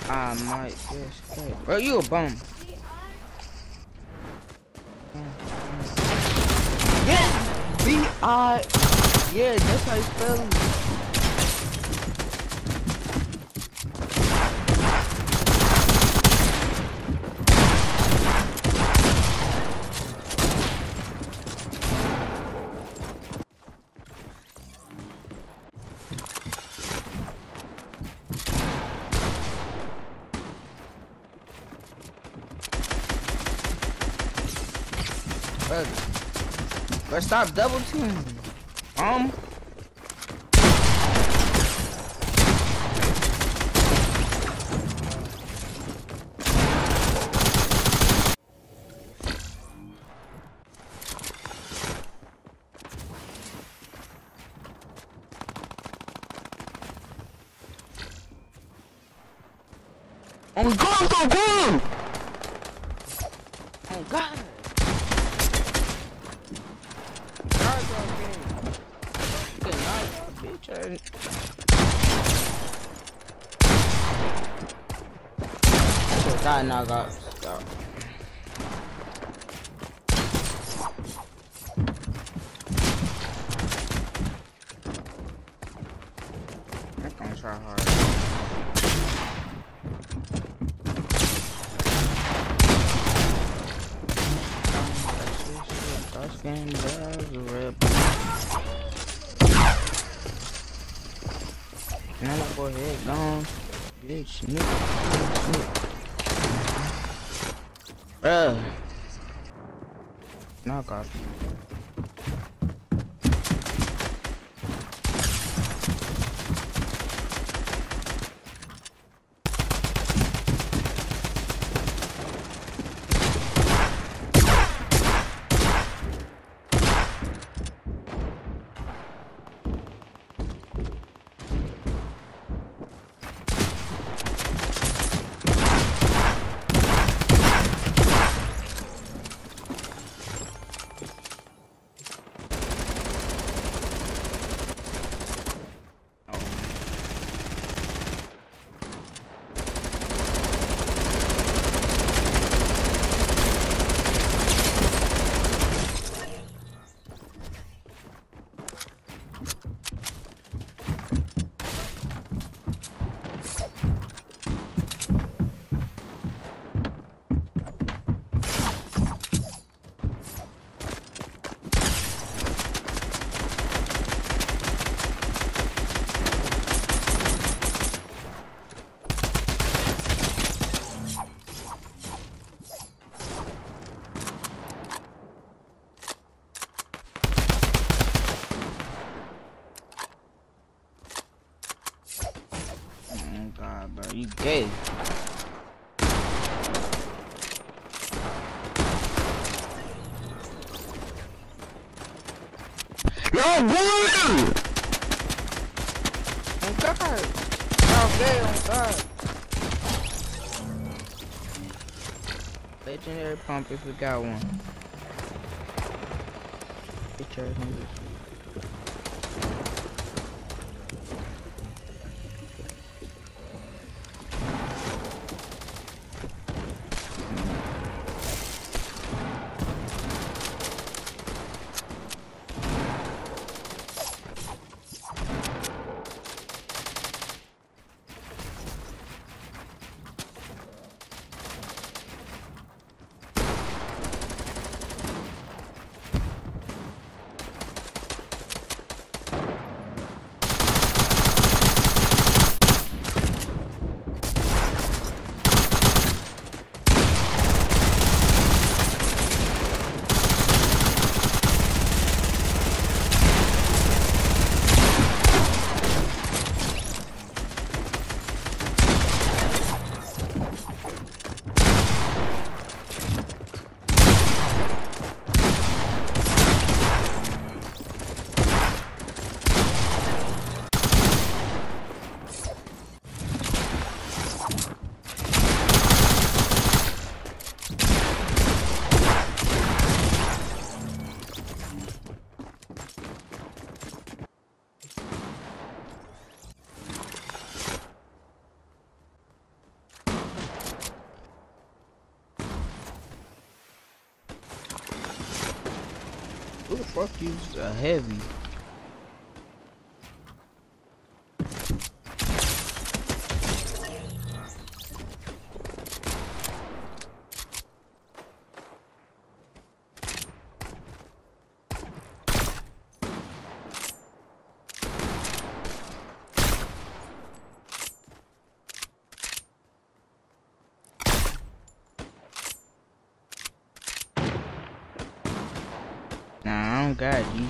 I might just get. Bro, you a bum. Yes! B-I. Yeah, that's how you spell it. Bro, stop double teaming. Oh God, go go! Oh God. God, now got stop. I'm gonna try hard. First game, there's a red. Now that boy head gone. Bitch, nigga. Knock off. God, bro, you gay. Yo, what? Oh God. Y'all gay, oh God. Legendary pump if we got one. Bitch ass niggas. fuck you, a heavy. Nah, I don't got you.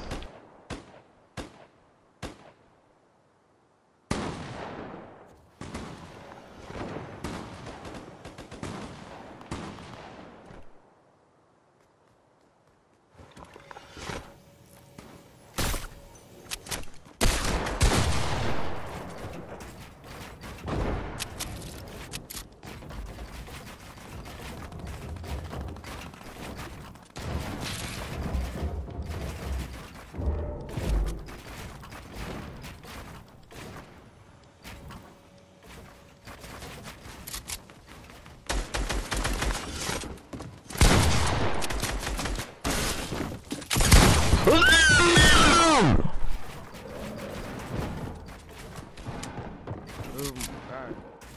Oh my god.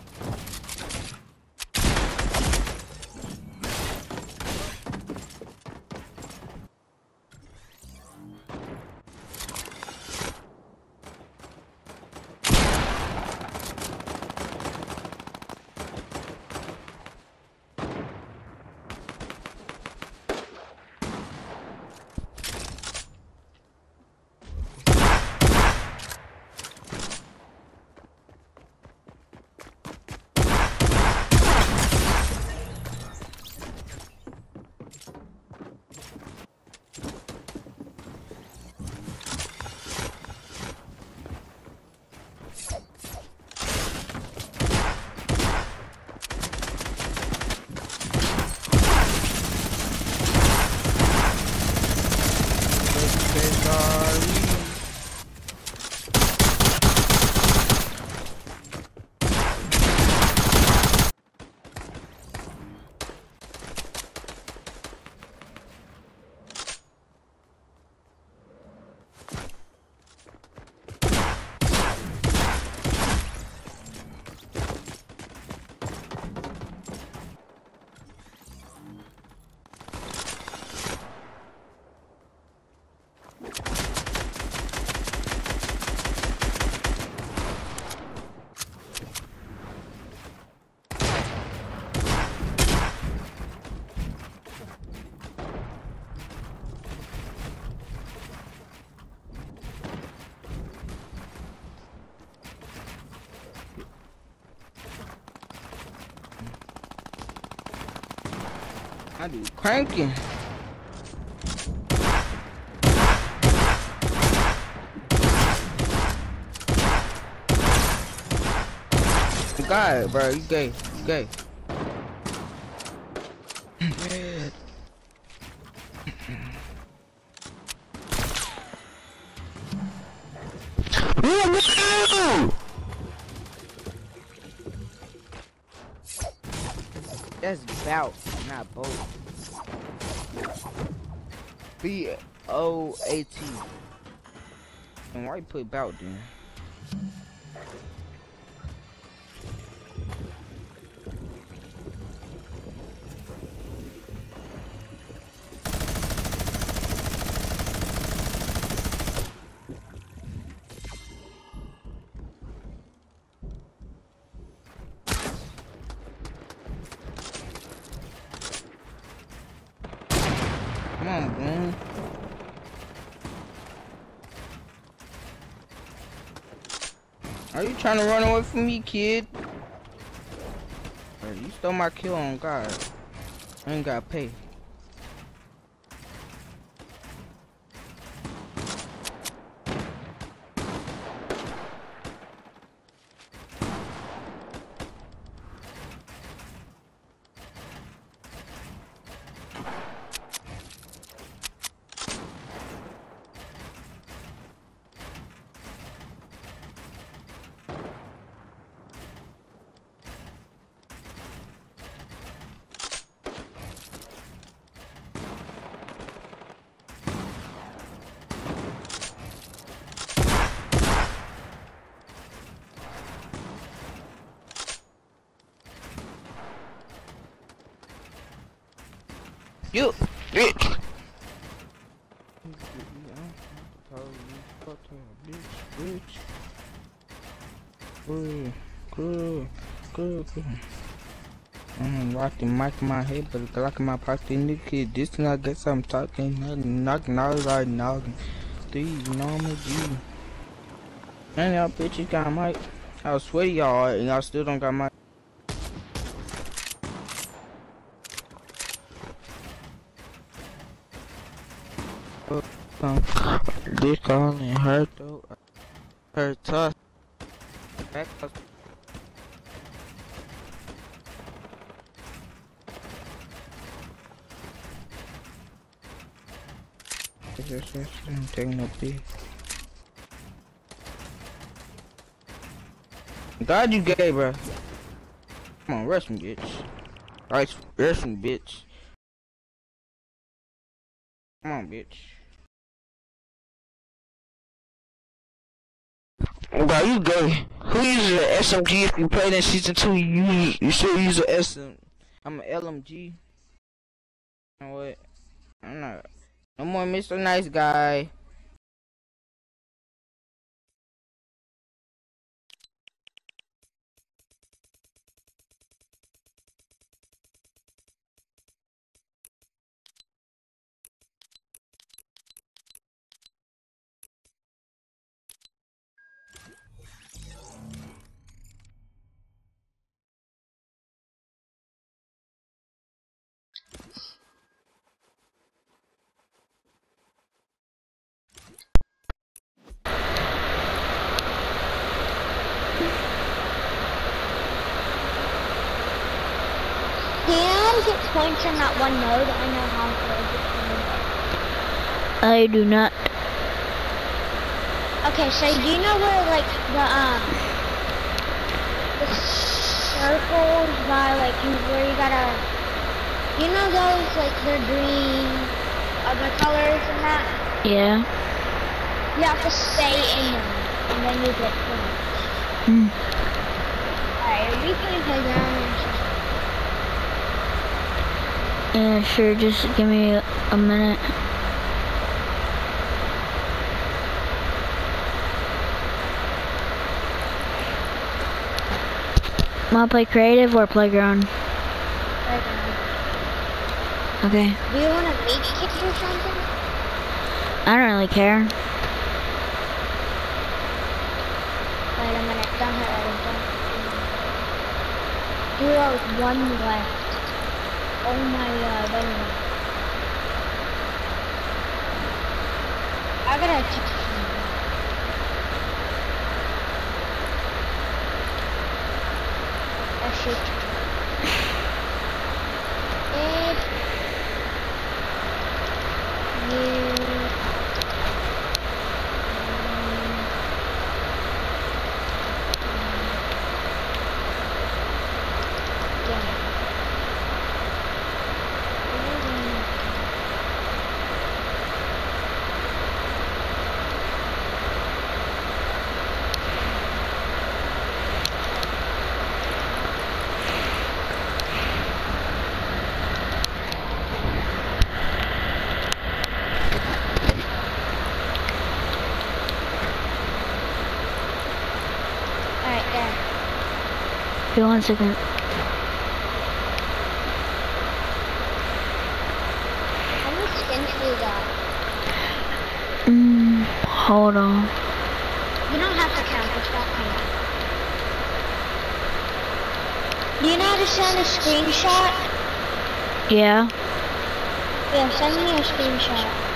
I do cranking. God, bro, you gay, you gay. That's bout, not boat. B-O-A-T. And why you put bout then? Come on, Boone. Are you trying to run away from me, kid? Bro, you stole my kill on God. I ain't gotta pay. You, bitch. Good. I'm rocking mic in my head, but Glock in my pocket. New kid, this thing I guess I'm talking. Knocking out like noggin. These normal G. And y'all bitches got a mic. I was sweaty y'all, and y'all still don't got mic. This calling her though. Her tough. Back up. I'm taking a beat. God, you gay, bro. Come on, rush me, bitch. Right, rush me, bitch. Come on, bitch. Bro, you gay. Who uses an SMG if you played in season 2? You should use an SM. I'm an LMG. You know what? I'm not. No more Mr. Nice Guy. Can I get points in that one mode? I know how to get. I do not. Okay, so do you know where like the circles by like where you gotta, you know those like they're green, other colors and that? Yeah. You have to stay in them and then you get points. Alright, are we playing playground? Yeah, sure, just give me a minute. Wanna play creative or playground? Playground. Okay. Do you want to make kits or something? I don't really care. Wait a minute, don't hit it. You have one left. Oh my god, wait a minute. I gotta check something. Oh shit. Okay, 1 second. How many skins do you got? Hold on. You don't have to count, it's not counting. Do you know how to send a screenshot? Yeah. Yeah, send me a screenshot.